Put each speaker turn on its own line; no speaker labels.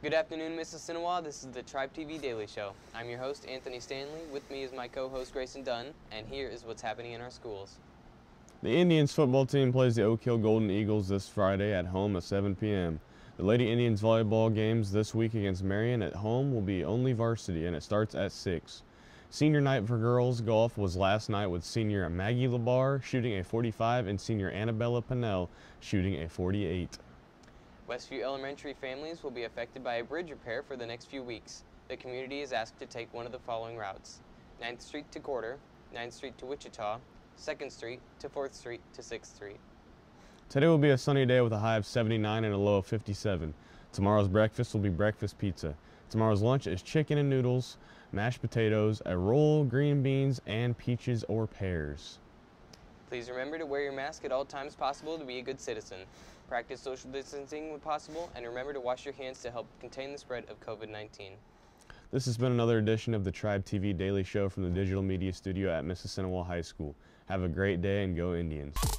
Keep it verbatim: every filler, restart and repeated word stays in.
Good afternoon, Mississinewa. This is the Tribe T V Daily Show. I'm your host, Anthony Stanley. With me is my co-host, Grayson Dunn, and here is what's happening in our schools.
The Indians football team plays the Oak Hill Golden Eagles this Friday at home at seven p m The Lady Indians volleyball games this week against Marion at home will be only varsity, and it starts at six. Senior night for girls golf was last night with senior Maggie Labar shooting a forty-five and senior Annabella Pinnell shooting a forty-eight.
Westview Elementary families will be affected by a bridge repair for the next few weeks. The community is asked to take one of the following routes: ninth Street to Gorder, ninth Street to Wichita, second Street to fourth Street to sixth Street.
Today will be a sunny day with a high of seventy-nine and a low of fifty-seven. Tomorrow's breakfast will be breakfast pizza. Tomorrow's lunch is chicken and noodles, mashed potatoes, a roll, green beans, and peaches or pears.
Please remember to wear your mask at all times possible to be a good citizen. Practice social distancing when possible, and remember to wash your hands to help contain the spread of COVID nineteen.
This has been another edition of the Tribe T V Daily Show from the Digital Media Studio at Mississinewa High School. Have a great day and go Indians.